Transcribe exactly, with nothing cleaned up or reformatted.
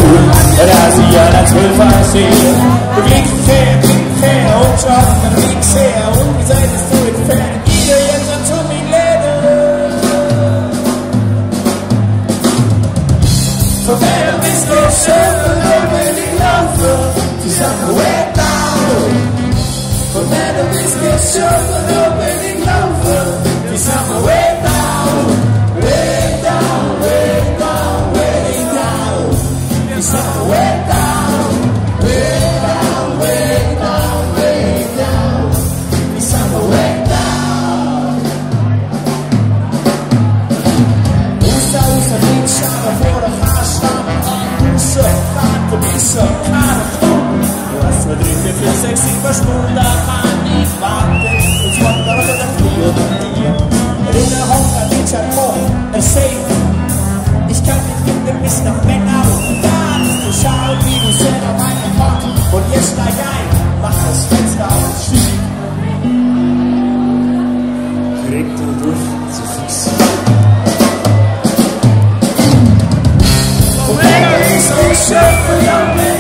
da sie ja das Zwölfer sehen. Bewegt sich her, blinkt her und schaut, dann bewegt sich her und wie seid es so entfernt? Jeder jetzt an zu mir Läden. Von wer bist du schön, wenn ich laufe, zusammen way down. Von wer bist du schön, wenn ich laufe, zusammen way down, way down, way down, way down, zusammen way down, way down, way down, way down, zusammen way down. Usa, usa, nicht schade vor der Fahrstange. So, warte, bis so, keine Stunden. Du hast nur drei, vier, fünf, sechs, sieben Stunden, da kann ich warten. Und zwar da noch der Flieger von dir. In der Hunger, nicht ein Mord, er sagt, ich kann nicht finden, bis nach Männer. Und da bist du, schau, wie du selber meine Macht. Und jetzt steig ein, mach das Fenster auf, schieb. Krieg den durch, zu fix. Schön,